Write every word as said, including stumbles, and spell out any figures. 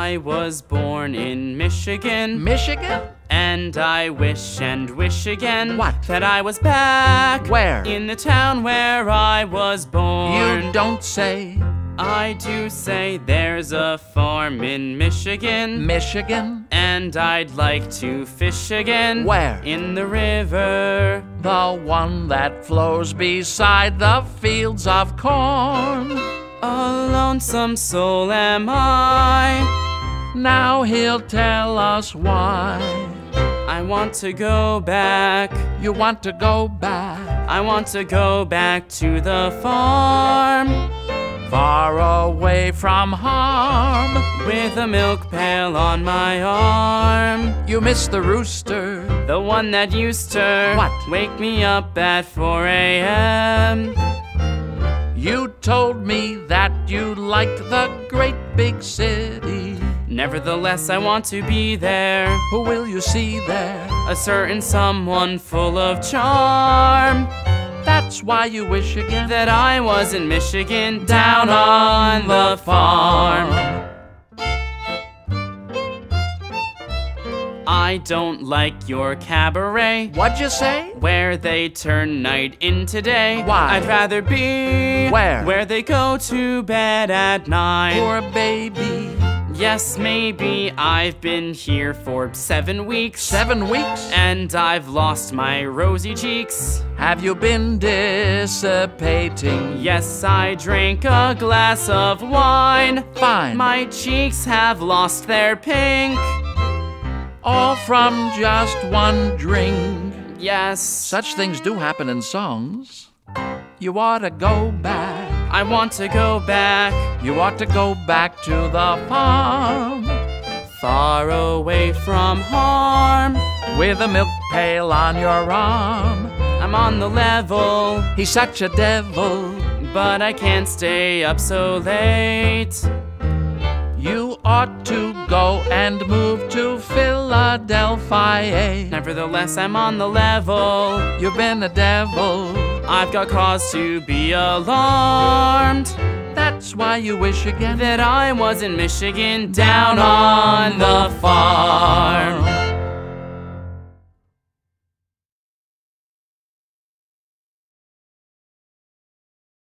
I was born in Michigan. Michigan? And I wish and wish again What? that I was back. Where? In the town where I was born. You don't say. I do say there's a farm in Michigan. Michigan? And I'd like to fish again. Where? In the river. The one that flows beside the fields of corn. A lonesome soul am I. Now he'll tell us why. I want to go back. You want to go back. I want to go back to the farm. Far away from harm. With a milk pail on my arm. You miss the rooster. The one that used to What? wake me up at four A M You told me that you liked the great big city. Nevertheless, I want to be there. Who will you see there? A certain someone full of charm. That's why you wish again that I was in Michigan, down on the farm. I don't like your cabaret. What'd you say? Where they turn night into day. Why? I'd rather be Where? Where they go to bed at night. Poor baby. Yes, maybe I've been here for seven weeks. Seven weeks? And I've lost my rosy cheeks. Have you been dissipating? Yes, I drank a glass of wine. Fine. My cheeks have lost their pink. All from just one drink. Yes. Such things do happen in songs. You ought to go back. I want to go back. You ought to go back to the farm. Far away from harm. With a milk pail on your arm. I'm on the level. He's such a devil. But I can't stay up so late. You ought to go and move to Philadelphia. Nevertheless, I'm on the level. You've been a devil. I've got cause to be alarmed. That's why you wish again that I was in Michigan, down on the farm.